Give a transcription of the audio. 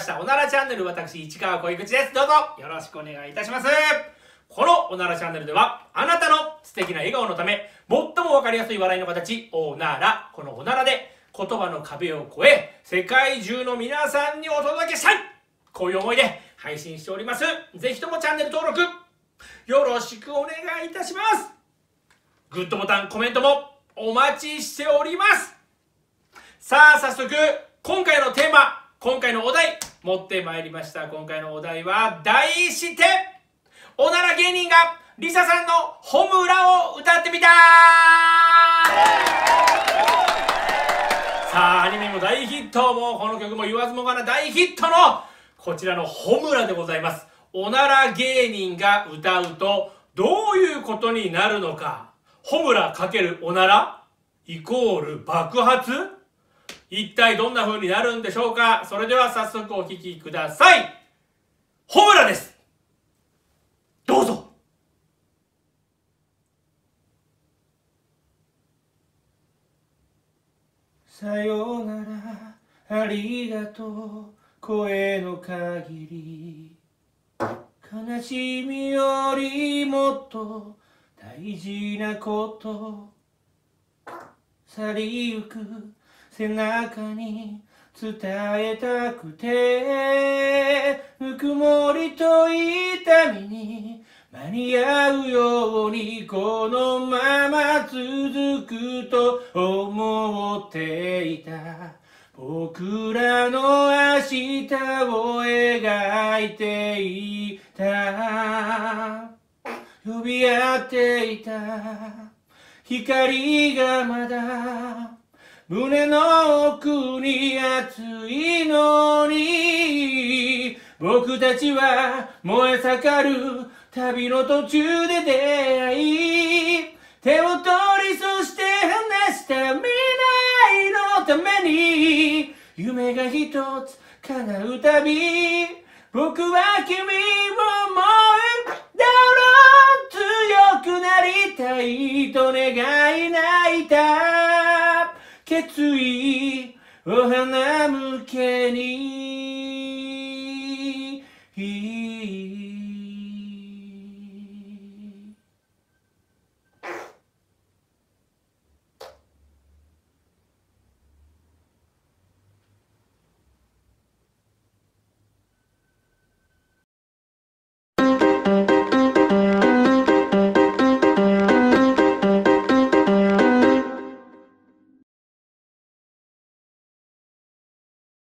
したおならチャンネル、私市川小井口です。どうぞよろしくお願いいたします。このおならチャンネルでは、あなたの素敵な笑顔のため最もわかりやすい笑いの形、おなら。このおならで言葉の壁を越え、世界中の皆さんにお届けしたい、こういう思いで配信しております。ぜひともチャンネル登録よろしくお願いいたします。グッドボタン、コメントもお待ちしております。さあ、早速今回のテーマ、今回のお題持ってまいりました。今回のお題は題しておなら芸人がリサさんのホムラを歌ってみた。さあ、アニメも大ヒット、もうこの曲も言わずもがな大ヒットのこちらのホムラでございます。おなら芸人が歌うとどういうことになるのか。ホムラ×おならイコール爆発、一体どんな風になるんでしょうか。それでは早速お聴きください。ホムラです。どうぞ。さよならありがとう声の限り、悲しみよりもっと大事なこと、去りゆく背中に伝えたくて、ぬくもりと痛みに間に合うようにこのまま続くと思っていた。僕らの明日を描いていた、呼び合っていた光がまだ胸の奥に熱いのに、僕たちは燃え盛る旅の途中で出会い、手を取りそして離した未来のために夢が一つ叶うたび、僕は君を思うだろう、強くなりたいと願い泣いた決意を花向けに